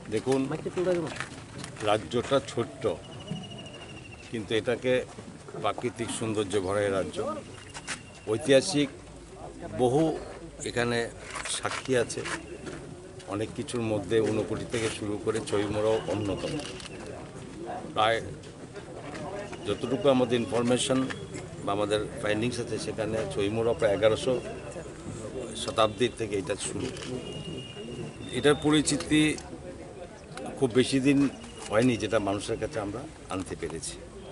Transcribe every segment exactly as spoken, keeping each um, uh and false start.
দেখুন, রাজ্যটা ছোট্ট, কিন্তু এটাকে প্রাকৃতিক সৌন্দর্য ভরা এই রাজ্য। ঐতিহাসিক বহু এখানে সাক্ষী আছে। অনেক কিছুর মধ্যে ঊনকোটি থেকে শুরু করে চবিমুরাও অন্যতম। প্রায় যতটুকু আমাদের ইনফরমেশন বা আমাদের ফাইন্ডিংস আছে, সেখানে চবিমুরা প্রায় এগারোশো শতাব্দীর থেকে এটা শুরু। এটার পরিচিতি খুব বেশি দিন হয়নি, যেটা মানুষের কাছে আমরা আনতে পেরেছি।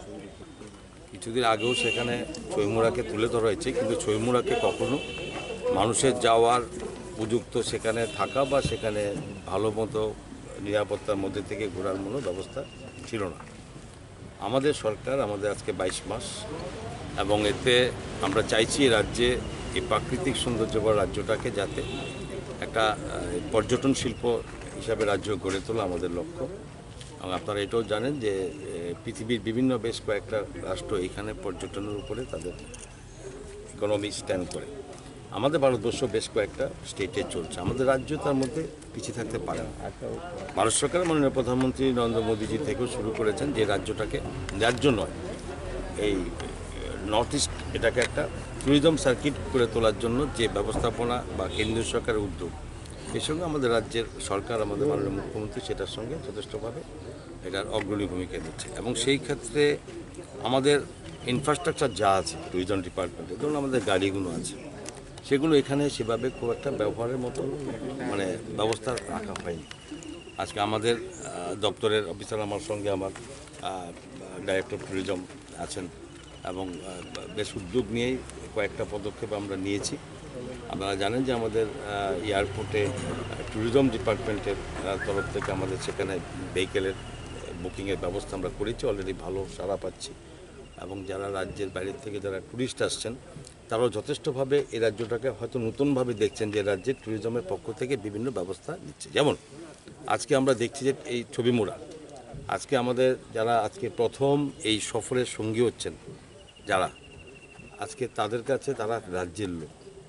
কিছুদিন আগেও সেখানে চবিমুরাকে তুলে ধরা হয়েছে, কিন্তু চবিমুরাকে কখনো মানুষের যাওয়ার উপযুক্ত সেখানে থাকা বা সেখানে ভালো মতো নিরাপত্তার মধ্যে থেকে ঘোরার কোনো ব্যবস্থা ছিল না। আমাদের সরকার আমাদের আজকে বাইশ মাস, এবং এতে আমরা চাইছি রাজ্যে এই প্রাকৃতিক সৌন্দর্য বা রাজ্যটাকে যাতে একটা পর্যটন শিল্প হিসাবে রাজ্য গড়ে তোলা আমাদের লক্ষ্য। এবং আপনারা এটাও জানেন যে পৃথিবীর বিভিন্ন বেশ কয়েকটা রাষ্ট্র এখানে পর্যটনের উপরে তাদের ইকোনমি স্ট্যান্ড করে। আমাদের ভারতবর্ষ বেশ কয়েকটা স্টেটে চলছে, আমাদের রাজ্য তার মধ্যে পিছিয়ে থাকতে পারে না। ভারত সরকার মাননীয় প্রধানমন্ত্রী নরেন্দ্র মোদীজি থেকেও শুরু করেছেন যে রাজ্যটাকে, রাজ্য নয়, এই নর্থ ইস্ট এটাকে একটা ট্যুরিজম সার্কিট করে তোলার জন্য যে ব্যবস্থাপনা বা কেন্দ্রীয় সরকারের উদ্যোগ, এর সঙ্গে আমাদের রাজ্যের সরকার, আমাদের মাননীয় মুখ্যমন্ত্রী সেটার সঙ্গে যথেষ্টভাবে এটার অগ্রণী ভূমিকা নিচ্ছে। এবং সেই ক্ষেত্রে আমাদের ইনফ্রাস্ট্রাকচার যা আছে ট্যুরিজম ডিপার্টমেন্টে, ধরুন আমাদের গাড়িগুলো আছে, সেগুলো এখানে সেভাবে খুব একটা ব্যবহারের মতো মানে ব্যবস্থা রাখা হয়নি। আজকে আমাদের দপ্তরের অফিসার আমার সঙ্গে আমার ডাইরেক্টর ট্যুরিজম আছেন, এবং বেশ উদ্যোগ নিয়েই কয়েকটা পদক্ষেপ আমরা নিয়েছি। আপনারা জানেন যে আমাদের এয়ারপোর্টে ট্যুরিজম ডিপার্টমেন্টের তরফ থেকে আমাদের সেখানে ভেহিকেলের বুকিংয়ের ব্যবস্থা আমরা করেছি, অলরেডি ভালো সাড়া পাচ্ছি। এবং যারা রাজ্যের বাইরের থেকে যারা ট্যুরিস্ট আসছেন, তারাও যথেষ্টভাবে এই রাজ্যটাকে হয়তো নতুনভাবে দেখছেন, যে রাজ্যের ট্যুরিজমের পক্ষ থেকে বিভিন্ন ব্যবস্থা নিচ্ছে। যেমন আজকে আমরা দেখছি যে এই ছবিমুড়া, আজকে আমাদের যারা আজকে প্রথম এই সফরের সঙ্গী হচ্ছেন যারা, আজকে তাদের কাছে তারা রাজ্যের লোক,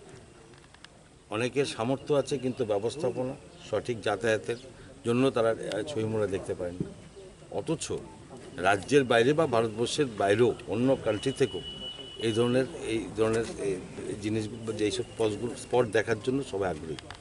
অনেকের সামর্থ্য আছে কিন্তু ব্যবস্থাপনা সঠিক যাতায়াতের জন্য তারা ছবিমুড়া দেখতে পারেন না। অথচ রাজ্যের বাইরে বা ভারতবর্ষের বাইরেও অন্য কান্ট্রি থেকেও এই ধরনের এই ধরনের জিনিস, যে এইসব স্পটগুলো স্পট দেখার জন্য সবাই আগ্রহী।